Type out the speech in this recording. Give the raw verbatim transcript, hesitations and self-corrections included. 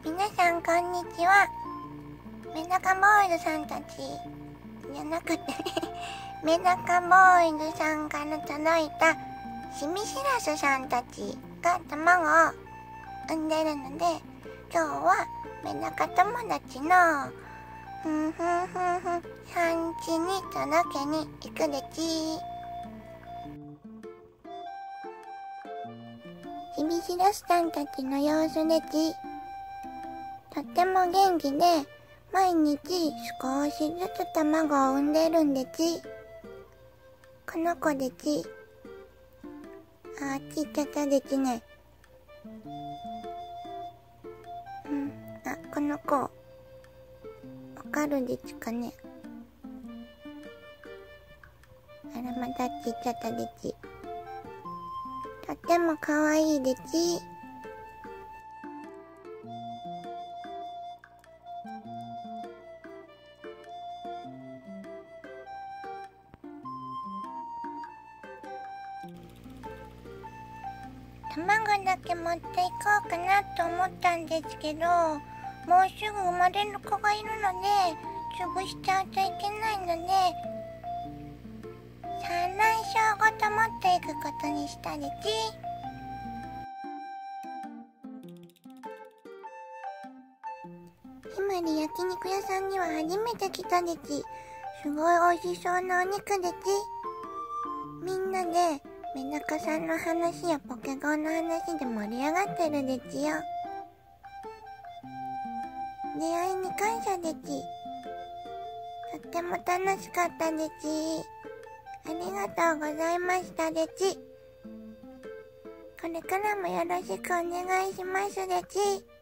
皆さんこんにちは。メダカボーイズさんたちじゃなくてメダカボーイズさんから届いたシミシラスさんたちが卵を産んでるので、今日はメダカ友達のふんふんふんふん産地に届けに行くでち。シミシラスさんたちの様子でち。とっても元気で毎日少しずつ卵を産んでるんでち。この子でち。あー、ちっちゃったでちね。うん、あ、この子わかるでちかね。あら、またちっちゃったでち。とってもかわいいでち。卵だけ持っていこうかなと思ったんですけど、もうすぐ生まれる子がいるので潰しちゃうといけないので、産卵床ごと持っていくことにしたでち。ひまり焼肉屋さんには初めて来たでち。すごい美味しそうなお肉でち。みんなでメダカさんの話やポケゴンの話で盛り上がってるでちよ。出会いに感謝でち。とっても楽しかったでち。ありがとうございましたでち。これからもよろしくお願いしますでち。